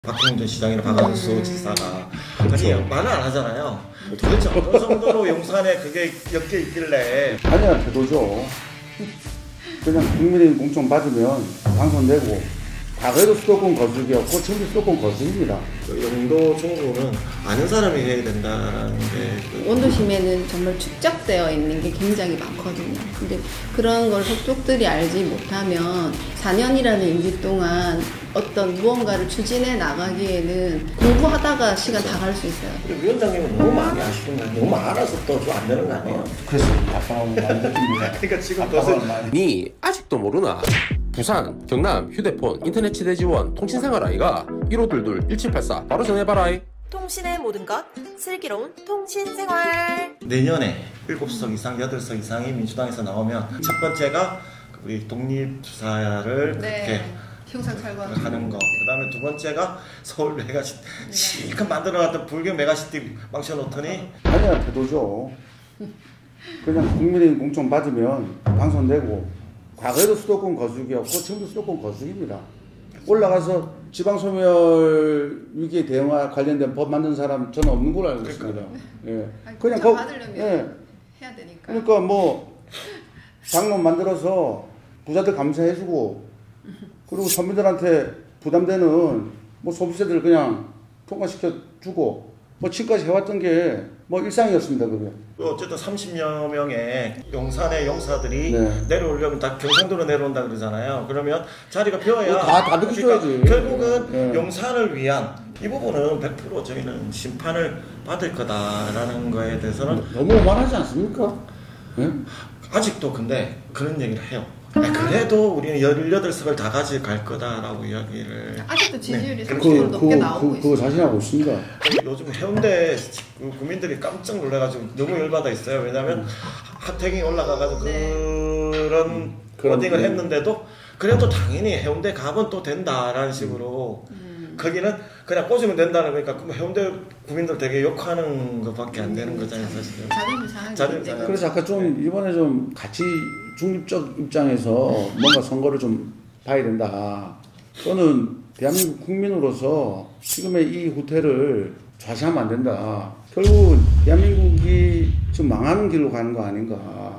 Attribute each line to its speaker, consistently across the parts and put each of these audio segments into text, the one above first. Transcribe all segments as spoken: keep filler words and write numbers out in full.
Speaker 1: 박형준 시장이나 박한수 지사가 아니 말을 안 하잖아요. 도대체 어느 정도로 용산에 그게 엮여 있길래
Speaker 2: 아니야 태도죠. 그냥 국민의 공천 받으면 당선되고 과거에도 수도권 거주기였고 지금도 수도권 거주입니다.
Speaker 1: 영도 중구는 아는 사람이 해야 된다는 게
Speaker 3: 원도심에는 정말 축적되어 있는 게 굉장히 많거든요. 근데 그런 걸 속속들이 알지 못하면 사 년이라는 임기 동안 어떤 무언가를 추진해 나가기에는 공부하다가 시간 다 갈 수 있어요.
Speaker 1: 근데 위원장님은 너무 많이 아시는 거 아니에요? 너무 알아서 또 좀 안 되는 거 아니에요?
Speaker 2: 그래서 답답함을 많이 느낍니다.
Speaker 1: 그러니까 지금
Speaker 2: 답답함을 많이.
Speaker 4: 니 아직도 모르나? 부산, 경남, 휴대폰, 인터넷 치대 지원, 통신생활 아이가 일오이이 일칠팔사 바로 전해봐라.
Speaker 5: 통신의 모든 것, 슬기로운 통신생활.
Speaker 1: 내년에 일곱 석 이상, 여덟 석 이상이 민주당에서 나오면 첫 번째가 우리 독립주사를
Speaker 3: 네.
Speaker 1: 이렇게
Speaker 3: 형상살과
Speaker 1: 하는 거. 그 다음에 두 번째가 서울 메가시티 실컷 만들어놨던 불교 메가시티 망쳐놓더니
Speaker 2: 아니야 태도죠. 그냥 국민의 공천 받으면 당선되고 과거에도 수도권 거주기였고 지금도 수도권 거주입니다. 올라가서 지방소멸 위기에 대응과 관련된 법 만든 사람 저는 없는 걸로 알고 있습니다. 예.
Speaker 3: 그냥 거 받으려면
Speaker 2: 예.
Speaker 3: 해야 되니까.
Speaker 2: 그러니까 뭐 장론 만들어서 부자들 감사해주고 그리고 서민들한테 부담되는 뭐 소비세들 그냥 통과시켜주고 뭐 지금까지 해왔던 게 뭐 일상이었습니다. 그게.
Speaker 1: 어쨌든 삼십여 명의 용산의 용사들이
Speaker 2: 네.
Speaker 1: 내려오려면 다 경상도로 내려온다 그러잖아요. 그러면 자리가 비어야
Speaker 2: 다, 다 비켜줘야지.
Speaker 1: 결국은
Speaker 2: 네.
Speaker 1: 용산을 위한 이 부분은 백 퍼센트 저희는 심판을 받을 거다라는 거에 대해서는
Speaker 2: 너무 오만하지 않습니까? 네?
Speaker 1: 아직도 근데 그런 얘기를 해요. 아니, 그래도 우리는 열여덟 석을 다 가져갈 거다라고 이야기를
Speaker 3: 아직도 지지율이
Speaker 1: 네.
Speaker 3: 삼십
Speaker 2: 그,
Speaker 3: 퍼센트 넘게
Speaker 2: 그,
Speaker 3: 나오고
Speaker 2: 그,
Speaker 3: 있어요.
Speaker 2: 그거 자신하고 있습니다.
Speaker 1: 요즘 해운대 국민들이 깜짝 놀라가지고 너무 열받아 있어요. 왜냐하면 하태경이 올라가가지고
Speaker 3: 네.
Speaker 1: 그런
Speaker 2: 그런,
Speaker 1: 워딩을
Speaker 2: 네.
Speaker 1: 했는데도 그래도 당연히 해운대 가면 또 된다라는 식으로
Speaker 3: 음.
Speaker 1: 거기는 그냥 꽂으면 된다는 거니까 그럼 해운대 국민들 되게 욕하는 것밖에 안 되는 거잖아요, 사실은.
Speaker 3: 자존심 상하기
Speaker 1: 자존심
Speaker 3: 때문에.
Speaker 2: 그래서 아까 좀 이번에 좀 같이 중립적 입장에서 뭔가 선거를 좀 봐야 된다. 저는 대한민국 국민으로서 지금의 이 후퇴를 좌시하면 안 된다. 결국은 대한민국이 지금 망하는 길로 가는 거 아닌가.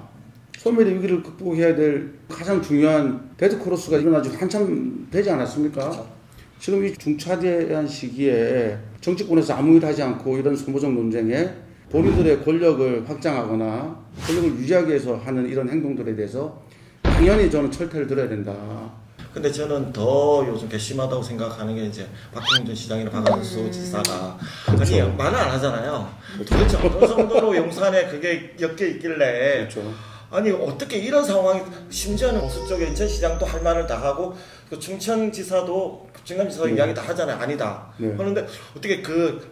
Speaker 2: 소멸의 위기를 극복해야 될 가장 중요한 데드크로스가 일어나지 한참 되지 않았습니까? 지금 이 중차대한 시기에 정치권에서 아무 일 하지 않고 이런 선거적 논쟁에 본인들의 권력을 확장하거나 권력을 유지하기 위해서 하는 이런 행동들에 대해서 당연히 저는 철퇴를 들어야 된다.
Speaker 1: 근데 저는 더 요즘 괘씸하다고 생각하는 게 이제 박형준 시장이나 박한수 지사가 아니 말을 안 하잖아요. 도대체 어느 정도로 용산에 그게 엮여 있길래
Speaker 2: 그렇죠.
Speaker 1: 아니 어떻게 이런 상황이 심지어는 보수 쪽에 인천시장도 할 말을 다 하고 그 충청지사도 충남지사도
Speaker 2: 네.
Speaker 1: 이야기 다 하잖아요. 아니다.
Speaker 2: 네.
Speaker 1: 그런데 어떻게 그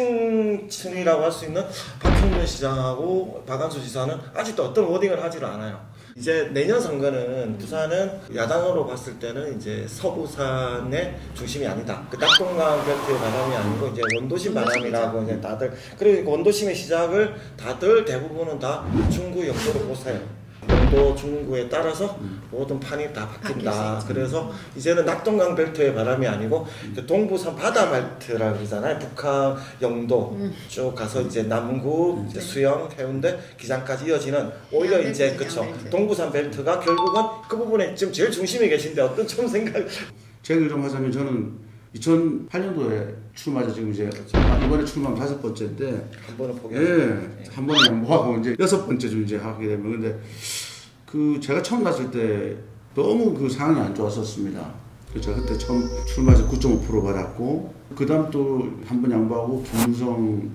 Speaker 1: 핵심층이라고 할 수 있는 박형준 시장하고 박한수 지사는 아직도 어떤 워딩을 하지를 않아요. 이제 내년 선거는 부산은 야당으로 봤을 때는 이제 서부산의 중심이 아니다. 그 낙동강 벨트의 바람이 아니고 이제 원도심 바람이라고 이제 다들 그리고 원도심의 시작을 다들 대부분은 다 중구 영도로 보세요. 영도 중구에 따라서 모든 판이 다 바뀐다. 그래서 이제는 낙동강 벨트의 바람이 아니고 동부산 바다 벨트라 그러잖아요. 북한 영도
Speaker 3: 음.
Speaker 1: 쭉 가서 이제 남구, 이제 수영, 해운대, 기장까지 이어지는 오히려
Speaker 3: 기장
Speaker 1: 이제
Speaker 3: 벨트,
Speaker 1: 그쵸
Speaker 3: 기장 벨트.
Speaker 1: 동부산 벨트가 결국은 그 부분에 지금 제일 중심에 계신데 어떤 좀 생각
Speaker 2: 제 얘기를 좀 하자면 저는 이천팔 년도에 출마해서 지금 이제 이번에 출마한 다섯 번째인데
Speaker 1: 한 번은
Speaker 2: 예,
Speaker 1: 포기하죠.
Speaker 2: 한 번은 양보하고 이제 여섯 번째 좀 이제 하게 되면 근데 그 제가 처음 갔을 때 너무 그 상황이 안 좋았었습니다. 그래서 제가 그때 처음 출마해서 구 점 오 퍼센트 받았고 그 다음 또 한 번 양보하고 김무성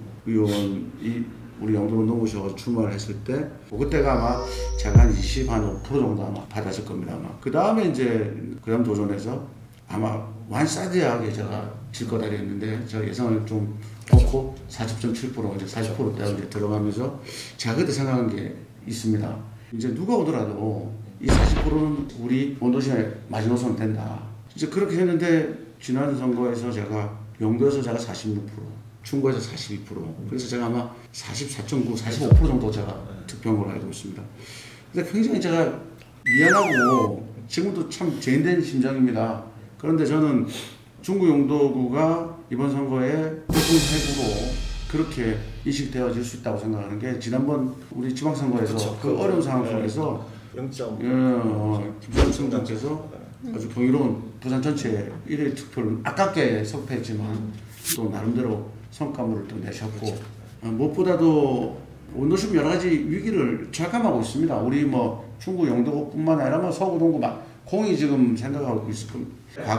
Speaker 2: 의원이 우리 영도로 넘으셔서 출마를 했을 때 그때가 아마 제가 한 이십, 한 오 퍼센트 정도 아마 받았을 겁니다. 아마 그 다음에 이제 그 다음 도전해서 아마 완사대하게 제가 질 거다 했는데 제가 예상을 좀 놓고 사십 점 칠 퍼센트 이제 사십 퍼센트대로 이제 들어가면서 제가 그때 생각한 게 있습니다. 이제 누가 오더라도 이 사십 퍼센트는 우리 원도심의 마지노선은 된다. 이제 그렇게 했는데 지난 선거에서 제가 영도에서 제가 사십육 퍼센트, 충북에서 사십이 퍼센트, 그래서 제가 아마 사십사 점 구, 사십오 퍼센트 정도 제가 득표한 걸로 알고 있습니다. 근데 굉장히 제가 미안하고 지금도 참 죄인된 심정입니다. 그런데 저는 중구 영도구가 이번 선거에 대통령으로 그렇게 인식되어질 수 있다고 생각하는 게 지난번 우리 지방선거에서
Speaker 1: 그쵸.
Speaker 2: 그 어려운 상황
Speaker 1: 네.
Speaker 2: 속에서
Speaker 1: 영 점
Speaker 2: 예, 어, 김성중 장께서 아주 경이로운 부산 전체 일 회 투표를 아깝게 석패했지만 또 나름대로 성과물을 또 내셨고 어, 무엇보다도 원도심 여러 가지 위기를 절감하고 있습니다. 우리 뭐 중구 영도구뿐만 아니라 뭐 서구 동구 막 공이 지금 생각하고 있을 겁니다.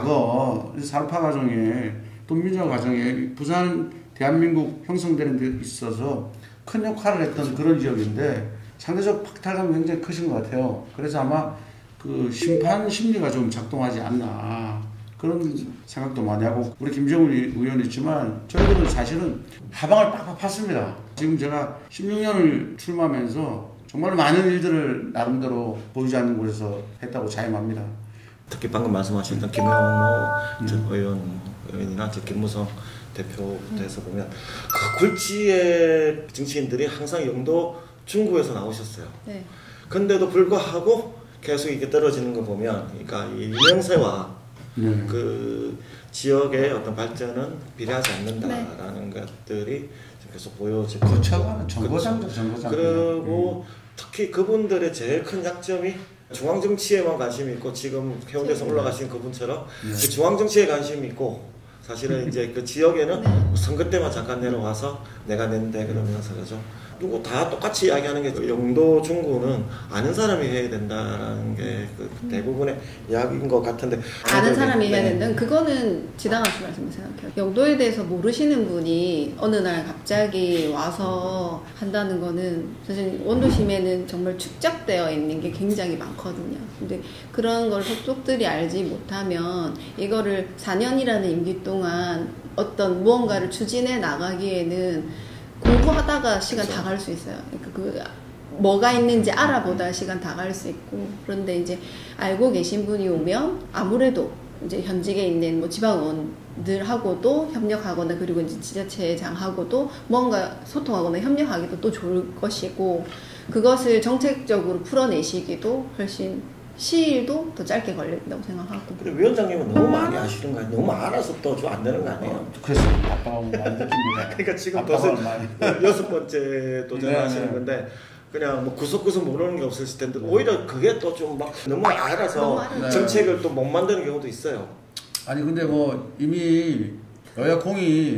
Speaker 2: 과거 산업화 과정에 또 민주화 과정에 부산 대한민국 형성되는 데 있어서 큰 역할을 했던 그런 지역인데 상대적 박탈감이 굉장히 크신 것 같아요. 그래서 아마 그 심판 심리가 좀 작동하지 않나 그런 생각도 많이 하고 우리 김정은 의원이 있지만 저희들은 사실은 하방을 빡빡 팠습니다. 지금 제가 십육 년을 출마하면서 정말 많은 일들을 나름대로 보이지 않는 곳에서 했다고 자임합니다.
Speaker 1: 특히 방금 말씀하셨던 김영호 음. 의원, 의원이나 김무성 대표부터 해서 보면 그 굴지의 정치인들이 항상 영도 중구에서 나오셨어요.
Speaker 3: 네.
Speaker 1: 근데도 불구하고 계속 이렇게 떨어지는 거 보면, 그러니까 이 유명세와 네. 그 지역의 어떤 발전은 비례하지 않는다라는 네. 것들이 계속 보여지고.
Speaker 2: 거쳐가는 정거장적 정거장.
Speaker 1: 그리고
Speaker 2: 음.
Speaker 1: 특히 그분들의 제일 큰 약점이 중앙 정치에만 관심이 있고 지금 해운대에서 올라가신 그분처럼 네. 그 중앙 정치에 관심이 있고. 사실은 이제 그 지역에는 네. 선거 때만 잠깐 내려와서 내가 낸대 그러면서 그죠. 그리고 다 똑같이 이야기하는 게 영도 중구는 아는 사람이 해야 된다라는 게 그 대부분의 이야기인 것 같은데
Speaker 3: 아는 사람이 해야 된다는 그거는 지당하신 말씀을 생각해요. 영도에 대해서 모르시는 분이 어느 날 갑자기 와서 한다는 거는 사실 원도심에는 정말 축적되어 있는 게 굉장히 많거든요. 근데 그런 걸 속속들이 알지 못하면 이거를 사 년이라는 임기 동안 어떤 무언가를 추진해 나가기에는 공부하다가 시간 다 갈 수 있어요. 그러니까 그 뭐가 있는지 알아보다 시간 다 갈 수 있고 그런데 이제 알고 계신 분이 오면 아무래도 이제 현직에 있는 뭐 지방의원들하고도 협력하거나 그리고 이제 지자체장하고도 뭔가 소통하거나 협력하기도 또 좋을 것이고 그것을 정책적으로 풀어내시기도 훨씬 시일도 더 짧게 걸린다고 생각하고.
Speaker 1: 근데 위원장님은 너무 많이 아시는 거 아니에요? 너무 알아서 또 좀 안 되는 거 아니에요?
Speaker 2: 어, 그래서 압박감을 많이 느낍니다.
Speaker 1: 그러니까 지금 도서 여섯 번째 도전하시는 건데 그냥 뭐 구석구석 모르는 게 없으실 텐데 네. 오히려 그게 또 좀 막 너무 알아서 너무 정책을 또 못 만드는 경우도 있어요.
Speaker 2: 아니 근데 뭐 이미 여야 공이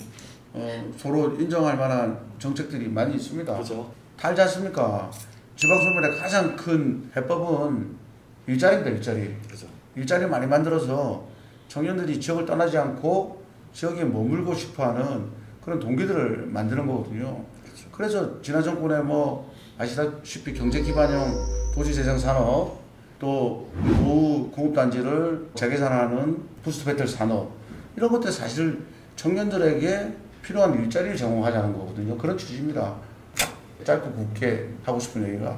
Speaker 2: 어, 서로 인정할 만한 정책들이 많이 있습니다.
Speaker 1: 그렇죠.
Speaker 2: 달지 않습니까? 지방소멸의 가장 큰 해법은 일자리입니다. 일자리.
Speaker 1: 그렇죠.
Speaker 2: 일자리 많이 만들어서 청년들이 지역을 떠나지 않고 지역에 머물고 싶어하는 그런 동기들을 만드는 거거든요. 그렇죠. 그래서 지난 정권에 뭐 아시다시피 경제기반형 도시재생산업 또 노후 공급단지를 재개발하는 부스트배틀 산업 이런 것들 사실 청년들에게 필요한 일자리를 제공하자는 거거든요. 그런 취지입니다. 짧고 굵게 하고 싶은 얘기가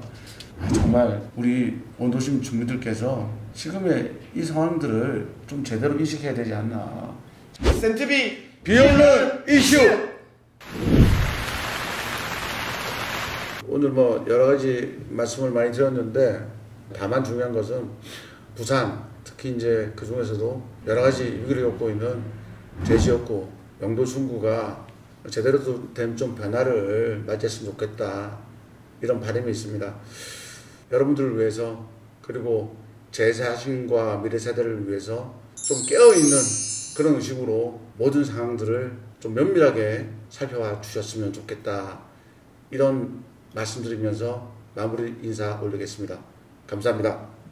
Speaker 2: 정말 우리 원도심 주민들께서 지금의 이 상황들을 좀 제대로 인식해야 되지 않나.
Speaker 1: 센티비
Speaker 2: 비오는 이슈. 오늘 뭐 여러 가지 말씀을 많이 드렸는데 다만 중요한 것은 부산 특히 이제 그 중에서도 여러 가지 위기를 겪고 있는 제지였고 영도 중구가 제대로 된 좀 변화를 맞이했으면 좋겠다 이런 바람이 있습니다. 여러분들을 위해서 그리고 제 자신과 미래 세대를 위해서 좀 깨어있는 그런 의식으로 모든 상황들을 좀 면밀하게 살펴봐 주셨으면 좋겠다 이런 말씀드리면서 마무리 인사 올리겠습니다. 감사합니다.